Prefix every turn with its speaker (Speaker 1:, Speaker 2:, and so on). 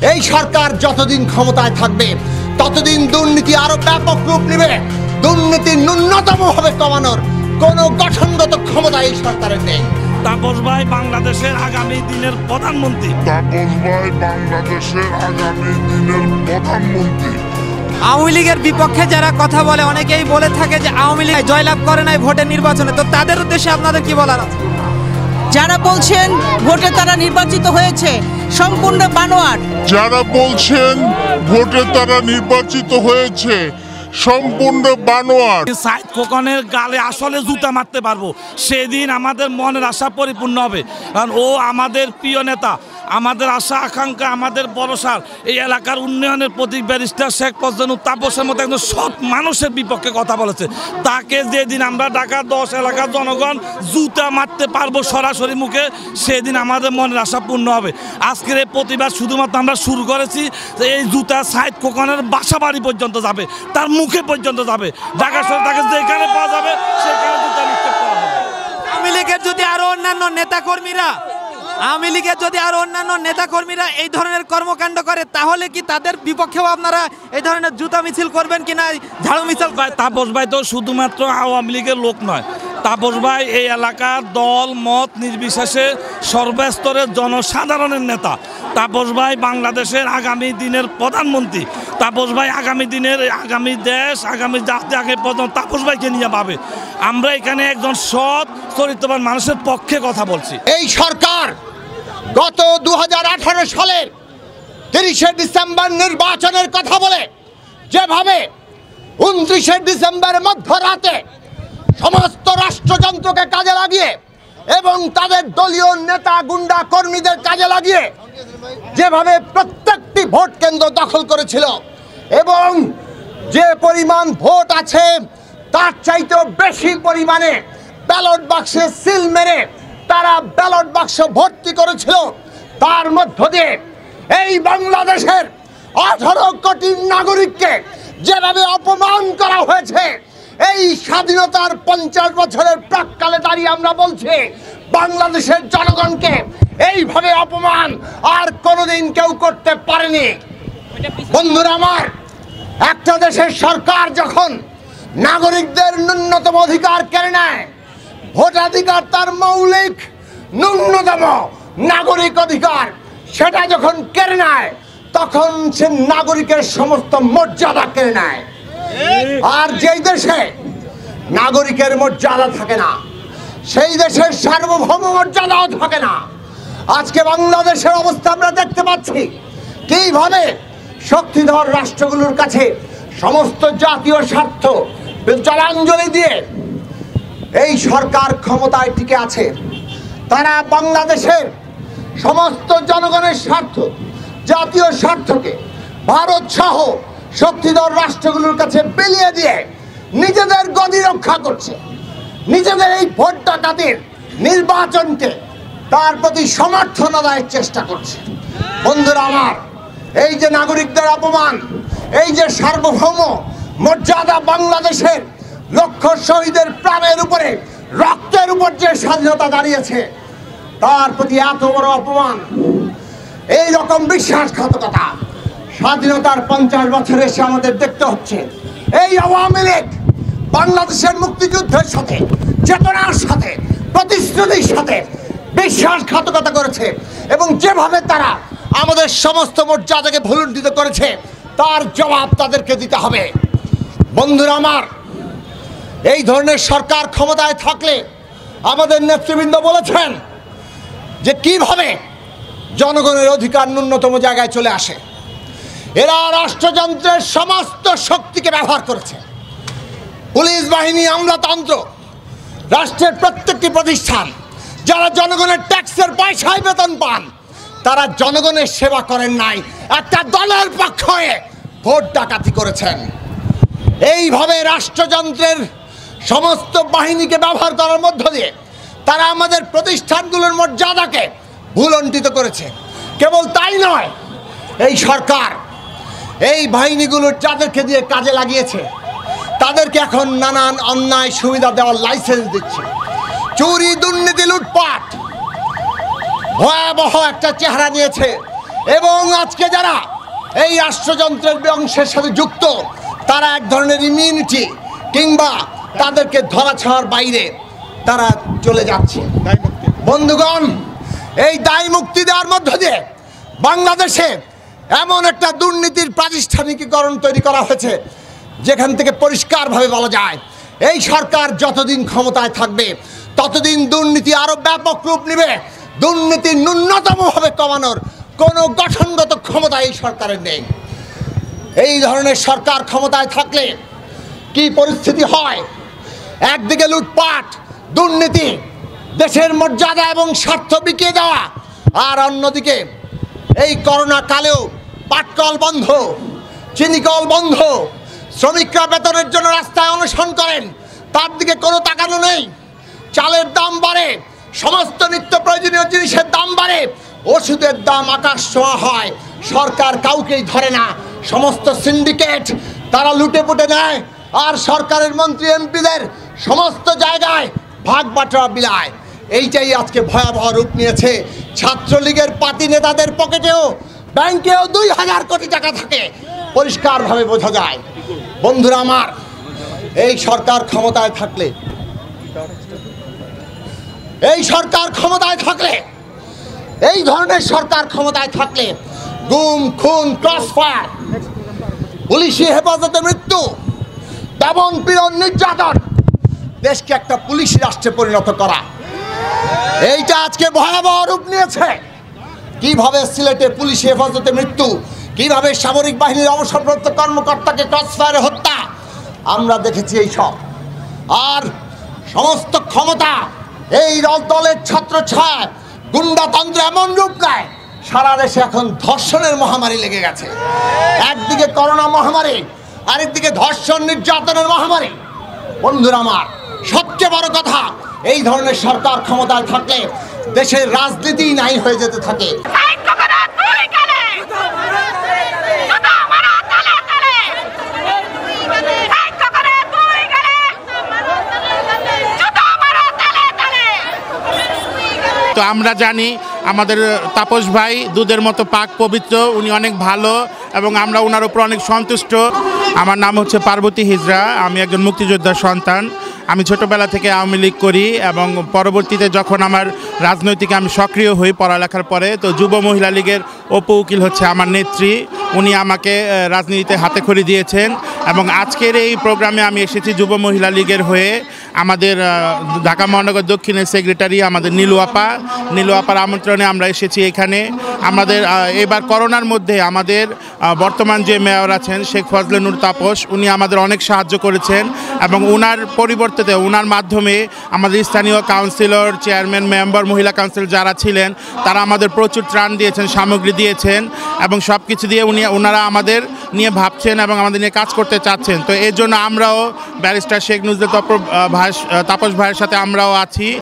Speaker 1: এই সরকার যতদিন ক্ষমতায় থাকবে ততদিন দুর্নীতি আরো ব্যাপক রূপ নেবে। দুর্নীতি ন্যূনতম ভাবে কমানোর কোনো গঠনগত ক্ষমতা এই সরকারের নেই।
Speaker 2: তাপস ভাই বাংলাদেশের আগামী দিনের প্রধানমন্ত্রী।
Speaker 3: আওয়ামী লীগের বিপক্ষে যারা কথা বলে অনেকেই বলে থাকে যে আওয়ামী লীগ জয়লাভ করে নাই ভোটের নির্বাচনে, তো তাদের উদ্দেশ্যে আপনাদের কি বলার আছে?
Speaker 4: যারা বলছেন ভোটে তারা নির্বাচিত হয়েছে সম্পূর্ণ বানোয়াট।
Speaker 5: যারা বলছেন ভোটে তারা নির্বাচিত হয়েছে সম্পূর্ণ বানোয়াট।
Speaker 2: সাইদ খোকনের গালে আসলে জুতা মারতে পারবো, সেদিন আমাদের মনের আশা পরিপূর্ণ হবে। কারণ ও আমাদের প্রিয় নেতা, আমাদের আশা আকাঙ্ক্ষা, আমাদের ভরসার এই এলাকার উন্নয়নের প্রতীক ব্যারিস্টার শেখ ফজলুল তাপসের মতো একজন সৎ মানুষের বিপক্ষে কথা বলেছে। তাকে যেদিন আমরা ঢাকা 10 এলাকার জনগণ জুতা মারতে পারবো সরাসরি মুখে, সেদিন আমাদের মনের আশা পূর্ণ হবে। আজকের এই প্রতিবাদ শুধুমাত্র আমরা শুরু করেছি, এই জুতা সাইদ খোকনের বাসা বাড়ি পর্যন্ত যাবে, তার মুখে পর্যন্ত যাবে। ঢাকা শহরে তাকে যেখানে পাওয়া যাবে সেখানে জুতা নিক্ষেপ করা হবে।
Speaker 3: আওয়ামী লীগের যদি আরো অন্যান্য নেতাকর্মীরা এই ধরনের কর্মকাণ্ড করে, তাহলে কি তাদের বিপক্ষেও আপনারা এই ধরনের জুতা মিছিল করবেন কিনা, ঝাড়ু মিছিল?
Speaker 2: তাপস ভাই তো শুধুমাত্র আওয়ামী লীগের লোক নয়, তাপস ভাই এই এলাকার দল মত নির্বিশেষে সর্বস্তরের জনসাধারণের নেতা। তাপস ভাই বাংলাদেশের আগামী দিনের প্রধানমন্ত্রী। তাপস ভাই আগামী দেশ, আগামী জাতি আগে পর্যন্ত তাপস ভাইকে নিয়ে পাবে। আমরা এখানে একজন সৎ চরিত্রবান মানুষের পক্ষে কথা বলছি।
Speaker 1: এই সরকার গত 2018 সালের 30শে ডিসেম্বর নির্বাচনের কথা বলে যেভাবে 29শে ডিসেম্বরের মধ্যরাতে সমস্ত রাষ্ট্রযন্ত্রকে কাজে লাগিয়ে এবং তাদের দলীয় নেতা গুন্ডা কর্মীদের কাজে লাগিয়ে যেভাবে প্রত্যেকটি ভোট কেন্দ্র দখল করেছিল এবং যে পরিমাণ ভোট আছে তার চাইতেও বেশি পরিমাণে ব্যালট বাক্সে সিল মেরে তারা ব্যালট বাক্স ভর্তি করেছিল, তার মধ্য দিয়ে এই বাংলাদেশের 18 কোটি নাগরিককে যেভাবে অপমান করা হয়েছে, এই স্বাধীনতার 50 বছরের প্রাক্কালে দাঁড়িয়ে আমরা বলছি বাংলাদেশের জনগণকে এইভাবে অপমান আর কোনোদিন কেউ করতে পারেনি। বন্ধুরা আমার, একটা দেশের সরকার যখন নাগরিকদের ন্যূনতম অধিকার কেড়ে নেয়, ভোটাধিকার তার মৌলিক ন্যূনতম নাগরিক অধিকার, সেটা যখন কেড়ে নেয় তখন সে নাগরিকের সমস্ত মর্যাদা কেড়ে নেয়। আর যেই দেশে নাগরিকের মর্যাদা থাকে না, সেই দেশের সার্বভৌম মর্যাদাও থাকে না। আজকে বাংলাদেশের অবস্থা আমরা দেখতে পাচ্ছি কিভাবে শক্তিধর রাষ্ট্রগুলোর কাছে সমস্ত জাতীয় স্বার্থ জলাঞ্জলি দিয়ে এই সরকার ক্ষমতায় টিকে আছে। তারা বাংলাদেশের সমস্ত জনগণের স্বার্থ, জাতীয় স্বার্থকে ভারত সহ শক্তিধর রাষ্ট্রগুলোর কাছে বিলিয়ে দিয়ে নিজেদের গদি রক্ষা করছে, নিজেদের এই ভোট ডাকাতির নির্বাচনকে তার প্রতি সমর্থন আদায়ের চেষ্টা করছে। বন্ধুরা আমার, এই যে নাগরিকদের অপমান, এই যে সার্বভৌম মর্যাদা, বাংলাদেশের লক্ষ শহীদের প্রাণের উপরে রক্তের উপর যে স্বাধীনতা দাঁড়িয়েছে, তার প্রতি এত বড় অপমান, এই রকম বিশ্বাসঘাতকতা স্বাধীনতার 50 বছরে এসে আমাদের দেখতে হচ্ছে। এই আওয়ামী লীগ বাংলাদেশের মুক্তিযুদ্ধের সাথে, চেতনার সাথে, প্রতিশ্রুতির সাথে বিশ্বাসঘাতকতা করেছে এবং যেভাবে তারা আমাদের সমস্ত মর্যাদাকে ভুলুণ্ঠিত করেছে তার জবাব তাদেরকে দিতে হবে। বন্ধুরা আমার, এই ধরনের সরকার ক্ষমতায় থাকলে আমাদের নেতৃবৃন্দ বলেছেন যে কিভাবে জনগণের অধিকার ন্যূনতম জায়গায় চলে আসে। এরা রাষ্ট্রযন্ত্রের সমস্ত শক্তিকে ব্যবহার করেছে। পুলিশ বাহিনী, আমলাতন্ত্র, রাষ্ট্রের প্রত্যেকটি প্রতিষ্ঠান যারা জনগণের ট্যাক্সের পয়সায় বেতন পান, তারা জনগণের সেবা করেন নাই, একটা দলের পক্ষ হয়ে ভোট ডাকাতি করেছেন। এইভাবে রাষ্ট্রযন্ত্রের সমস্ত বাহিনীকে ব্যবহার করার মধ্য দিয়ে তারা আমাদের প্রতিষ্ঠানগুলোর মর্যাদাকে ভুলণ্ঠিত করেছে। কেবল তাই নয়, এই সরকার এই বাহিনীগুলোর যাদেরকে দিয়ে কাজে লাগিয়েছে তাদেরকে এখন নানান অন্যায় সুবিধা দেওয়ার লাইসেন্স দিচ্ছে। চুরি, দুর্নীতি, লুটপাট ভয়াবহ একটা চেহারা নিয়েছে এবং আজকে যারা এই রাষ্ট্রযন্ত্রের অংশের সাথে যুক্ত তারা এক ধরনের ইমিউনিটি কিংবা তাদেরকে ধরাছোঁয়ার বাইরে তারা চলে যাচ্ছে। বন্ধুগণ, এই দায় মুক্তি দেওয়ার মধ্য দিয়ে বাংলাদেশে এমন একটা দুর্নীতির প্রাতিষ্ঠানিকীকরণ তৈরি করা হয়েছে যেখান থেকে পরিষ্কারভাবে বলা যায় এই সরকার যতদিন ক্ষমতায় থাকবে ততদিন দুর্নীতি আরো ব্যাপক রূপ নেবে। দুর্নীতি ন্যূনতমভাবে কমানোর কোনো গঠনগত ক্ষমতা এই সরকারের নেই। এই ধরনের সরকার ক্ষমতায় থাকলে কি পরিস্থিতি হয়? একদিকে লুটপাট, দুর্নীতি, দেশের মর্যাদা এবং স্বার্থ বিকিয়ে দেওয়া, আর অন্যদিকে এই করোনা কালেও পাটকল বন্ধ, চিনিকল বন্ধ, শ্রমিকরা বেতনের জন্য রাস্তায় অনশন করেন, তার দিকে কোনো তাকানো নেই। চালের দাম বাড়ে, সমস্ত নিত্য প্রয়োজনীয় জিনিসের দাম বাড়ে, ওষুধের দাম আকাশ ছোঁয়া হয়, সরকার কাউকেই ধরে না। সমস্ত সিন্ডিকেট তারা লুটে পুটে নেয় আর সরকারের মন্ত্রী এমপিদের সমস্ত জায়গায় ভাগ বাটোয়ারা বিলায়। এইটাই আজকে ভয়াবহ রূপ নিয়েছে। ছাত্রলীগের পাতি নেতাদের পকেটেও ব্যাংকেও 2000 কোটি টাকা থাকে, পরিষ্কারভাবে বোঝা যায়। বন্ধুরা আমার, এই সরকার ক্ষমতায় থাকলে এই ধরনের সরকার ক্ষমতায় থাকলে গুম, খুন, ক্রসফায়ার, পুলিশি হেফাজতে মৃত্যু, দমন পীড়ন, নির্যাতন, দেশকে একটা পুলিশি রাষ্ট্রে পরিণত করা, এইটা আজকে ভয়াবহ রূপ নিয়েছে। কিভাবে সিলেটে পুলিশি হেফাজতে মৃত্যু, কিভাবে সামরিক বাহিনীর অবসরপ্রাপ্ত কর্মকর্তাকে ক্রসফায়ারে হত্যা আমরা দেখেছি। এই সব আর সমস্ত ক্ষমতা এই দলের ছত্রছায়া গুন্ডাতন্ত্র এমন রূপ নেয়, সারা দেশে এখন ধর্ষণের মহামারী লেগে গেছে। একদিকে করোনা মহামারী, আরেকদিকে ধর্ষণ নির্যাতনের মহামারী। বন্ধুরা আমার, সবচেয়ে বড় কথা, এই ধরনের সরকার ক্ষমতায় থাকলে দেশের রাজনীতি নাই হয়ে যেতে থাকে।
Speaker 6: তো আমরা জানি আমাদের তাপস ভাই দুধের মতো পাক পবিত্র, উনি অনেক ভালো এবং আমরা ওনার উপর অনেক সন্তুষ্ট। আমার নাম হচ্ছে পার্বতী হিজরা, আমি একজন মুক্তিযোদ্ধার সন্তান। আমি ছোটোবেলা থেকে আওয়ামী লীগ করি এবং পরবর্তীতে যখন আমার রাজনৈতিক আমি সক্রিয় হই পড়ালেখার পরে, তো যুব মহিলা লীগের অপু উকিল হচ্ছে আমার নেত্রী, উনি আমাকে রাজনীতিতে হাতে খড়ি দিয়েছেন। এবং আজকের এই প্রোগ্রামে আমি এসেছি যুব মহিলা লীগের হয়ে। আমাদের ঢাকা মহানগর দক্ষিণের সেক্রেটারি আমাদের নীলু আপার আমন্ত্রণে আমরা এসেছি এখানে। আমাদের এবার করোনার মধ্যে আমাদের বর্তমান যে মেয়র আছেন শেখ ফজলে নূর তাপস, উনি আমাদের অনেক সাহায্য করেছেন এবং ওনার পরিবর্তে ওনার মাধ্যমে আমাদের স্থানীয় কাউন্সিলর, চেয়ারম্যান, মেম্বার, মহিলা কাউন্সিল যারা ছিলেন তারা আমাদের প্রচুর ত্রাণ দিয়েছেন, সামগ্রী দিয়েছেন এবং সব কিছু দিয়ে ওনারা আমাদের নিয়ে ভাবছেন এবং আমাদের নিয়ে কাজ করতে চাচ্ছেন। তো এর জন্য আমরাও ব্যারিস্টার শেখ নুজরুল তাপস ভাইয়ের সাথে আমরাও আছি।